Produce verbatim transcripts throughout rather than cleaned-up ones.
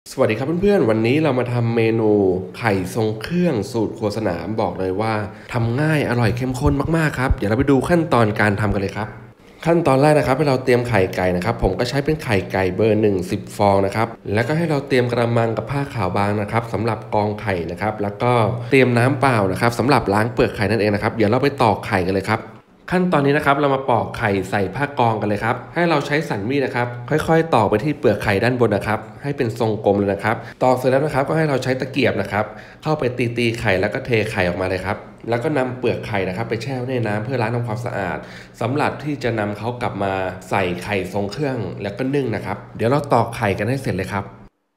สวัสดีครับเพื่อนๆวันนี้เรามาทำเมนูไข่ทรงเครื่องสูตรครัวสนามบอกเลยว่าทำง่ายอร่อยเข้มข้นมากๆครับเดี๋ยวเราไปดูขั้นตอนการทำกันเลยครับขั้นตอนแรกนะครับให้เราเตรียมไข่ไก่นะครับผมก็ใช้เป็นไข่ไก่เบอร์หนึ่งสิบฟองนะครับแล้วก็ให้เราเตรียมกระมังกับผ้าขาวบางนะครับสำหรับกรองไข่นะครับแล้วก็เตรียมน้ำเปล่านะครับสำหรับล้างเปลือกไข่นั่นเองนะครับเดี๋ยวเราไปตอกไข่กันเลยครับขั้นตอนนี้นะครับเรามาปอกไข่ใส่ผ้ากรองกันเลยครับให้เราใช้สันมีดนะครับค่อยๆตอกไปที่เปลือกไข่ด้านบนนะครับให้เป็นทรงกลมเลยนะครับตอกเสร็จแล้วนะครับก็ให้เราใช้ตะเกียบนะครับเข้าไปตีๆไข่แล้วก็เทไข่ออกมาเลยครับแล้วก็นำเปลือกไข่นะครับไปแช่ในน้ำเพื่อล้างทำความสะอาดสำหรับที่จะนำเขากลับมาใส่ไข่ทรงเครื่องแล้วก็นึ่งนะครับเดี๋ยวเราตอกไข่กันให้เสร็จเลยครับ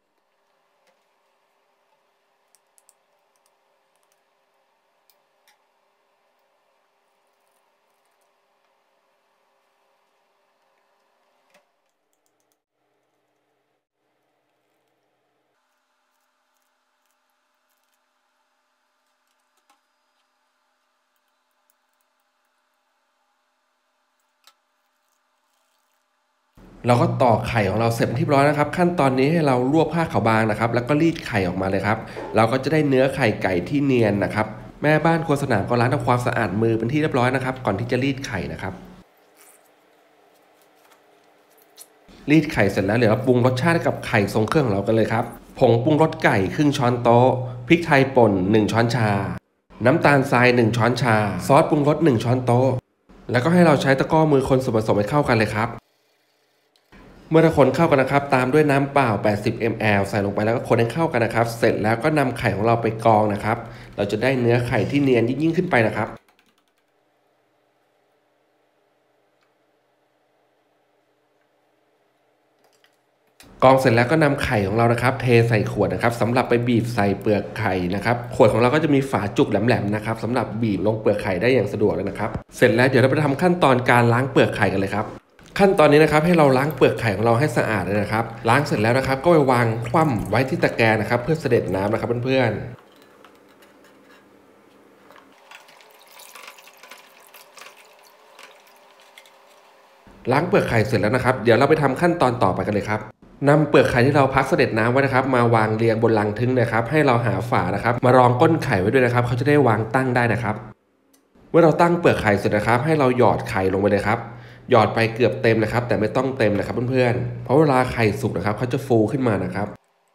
เราก็ตอกไข่ของเราเสร็จเรียบร้อยนะครับขั้นตอนนี้ให้เราลวกผ้าขาวบางนะครับแล้วก็รีดไข่ออกมาเลยครับเราก็จะได้เนื้อไข่ไก่ที่เนียนนะครับแม่บ้านครัวสนามก็ล้างทำความสะอาดมือเป็นที่เรียบร้อยนะครับก่อนที่จะรีดไข่นะครับรีดไข่เสร็จแล้วเดี๋ยวเราปรุงรสชาติกับไข่ทรงเครื่องของเรากันเลยครับผงปรุงรสไก่ครึ่งช้อนโต๊ะพริกไทยป่นหนึ่งช้อนชาน้ำตาลทรายหนึ่งช้อนชาซอสปรุงรสหนึ่งช้อนโต๊ะแล้วก็ให้เราใช้ตะกร้อมือคนส่วนผสมให้เข้ากันเลยครับเมื่อเราคนเข้ากันนะครับตามด้วยน้ำเปล่าแปดสิบมิลลิลิตร ใส่ลงไปแล้วก็คนให้เข้ากันนะครับเสร็จแล้วก็นำไข่ของเราไปกรองนะครับเราจะได้เนื้อไข่ที่เนียนยิ่งขึ้นไปนะครับกรองเสร็จแล้วก็นำไข่ของเรานะครับเทใส่ขวดนะครับสำหรับไปบีบใส่เปลือกไข่นะครับขวดของเราก็จะมีฝาจุกแหลมๆนะครับสำหรับบีบลงเปลือกไข่ได้อย่างสะดวกเลยนะครับเสร็จแล้วเดี๋ยวเราไปทำขั้นตอนการล้างเปลือกไข่กันเลยครับขั้นตอนนี้นะครับให้เราล้างเปลือกไข่ของเราให้สะอาดเลยนะครับล้างเสร็จแล้วนะครับก็ไปวางคว่ำไว้ที่ตะแกรงนะครับเพื่อเสด็จน้ำนะครับเพื่อนๆล้างเปลือกไข่เสร็จแล้วนะครับเดี๋ยวเราไปทำขั้นตอนต่อไปกันเลยครับนำเปลือกไข่ที่เราพักเสด็จน้ำไว้นะครับมาวางเรียงบนลังทึ้งนะครับให้เราหาฝานะครับมารองก้นไข่ไว้ด้วยนะครับเขาจะได้วางตั้งได้นะครับเมื่อเราตั้งเปลือกไข่เสร็จนะครับให้เราหยอดไข่ลงไปเลยครับหยอดไปเกือบเต็มนะครับแต่ไม่ต้องเต็มนะครับเพื่อนๆเพราะเวลาไข่สุกนะครับเขาจะฟูขึ้นมานะครับ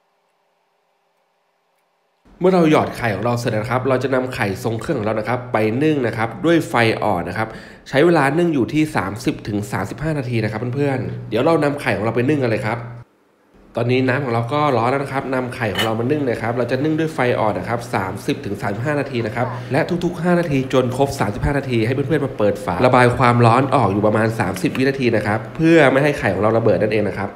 เมื่อเราหยอดไข่ของเราเสร็จนะครับเราจะนำไข่ทรงเครื่องของเรานะครับไปนึ่งนะครับด้วยไฟอ่อนนะครับใช้เวลานึ่งอยู่ที่ สามสิบถึงสามสิบห้า นาทีนะครับเพื่อนๆเดี๋ยวเรานำไข่ของเราไปนึ่งกันเลยครับตอนนี้น้ำของเราก็ร้อนแล้วนะครับนำไข่ของเรามานึ่งเลยครับเราจะนึ่งด้วยไฟอ่อนนะครับ สามสิบถึงสามสิบห้า นาทีนะครับและทุกๆห้านาทีจนครบสามสิบห้านาทีให้เพื่อนๆมาเปิดฝาระบายความร้อนออกอยู่ประมาณสามสิบวินาทีนะครับเพื่อไม่ให้ไข่ของเราระเบิดนั่นเองนะครับ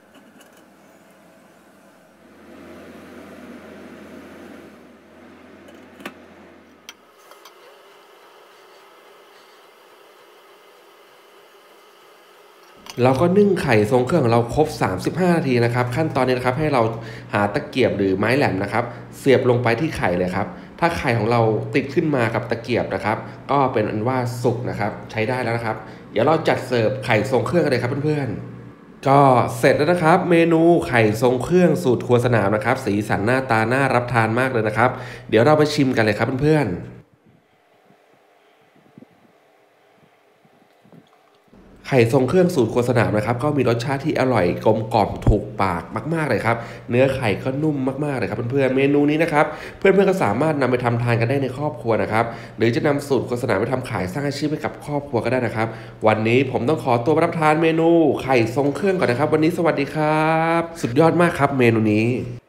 เราก็นึ่งไข่ทรงเครื่องของเราครบสามสิบห้านาทีนะครับขั้นตอนนี้นะครับให้เราหาตะเกียบหรือไม้แหลมนะครับเสียบลงไปที่ไข่เลยครับถ้าไข่ของเราติดขึ้นมากับตะเกียบนะครับก็เป็นอันว่าสุกนะครับใช้ได้แล้วนะครับเดี๋ยวเราจัดเสิร์ฟไข่ทรงเครื่องกันเลยครับเพื่อนๆก็เสร็จแล้วนะครับเมนูไข่ทรงเครื่องสูตรครัวสนามนะครับสีสันหน้าตาน่ารับทานมากเลยนะครับเดี๋ยวเราไปชิมกันเลยครับเพื่อนๆ ไข่ทรงเครื่องสูตรครัวสนามนะครับก็มีรสชาติที่อร่อยกลมกล่อมถูกปากมากๆเลยครับเนื้อไข่ก็นุ่มมากๆเลยครับเพื่อนๆเมนูนี้นะครับเพื่อนๆก็สามารถนำไปทำทานกันได้ในครอบครัวนะครับหรือจะนำสูตรครัวสนามไปทำขายสร้างอาชีพให้กับครอบครัวก็ได้นะครับวันนี้ผมต้องขอตัวไปรับประทานเมนูไข่ทรงเครื่องก่อนนะครับวันนี้สวัสดีครับสุดยอดมากครับเมนูนี้